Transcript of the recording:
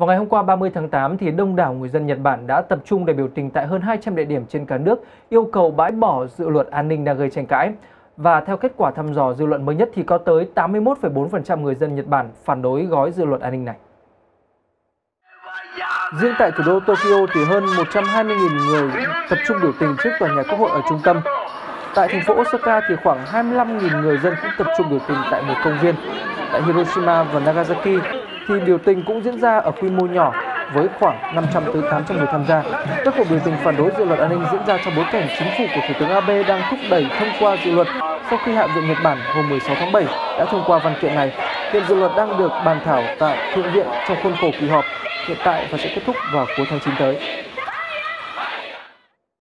Vào ngày hôm qua 30 tháng 8 thì đông đảo người dân Nhật Bản đã tập trung để biểu tình tại hơn 200 địa điểm trên cả nước yêu cầu bãi bỏ dự luật an ninh đang gây tranh cãi. Và theo kết quả thăm dò dư luận mới nhất thì có tới 81,4% người dân Nhật Bản phản đối gói dự luật an ninh này. Riêng tại thủ đô Tokyo thì hơn 120.000 người tập trung biểu tình trước tòa nhà quốc hội ở trung tâm. Tại thành phố Osaka thì khoảng 25.000 người dân cũng tập trung biểu tình tại một công viên. Tại Hiroshima và Nagasaki thì biểu tình cũng diễn ra ở quy mô nhỏ với khoảng 500 tới 800 người tham gia. Các cuộc biểu tình phản đối dự luật an ninh diễn ra trong bối cảnh chính phủ của Thủ tướng Abe đang thúc đẩy thông qua dự luật sau khi Hạ viện Nhật Bản hôm 16 tháng 7 đã thông qua văn kiện này. Hiện dự luật đang được bàn thảo tại Thượng viện trong khuôn khổ kỳ họp hiện tại và sẽ kết thúc vào cuối tháng 9 tới.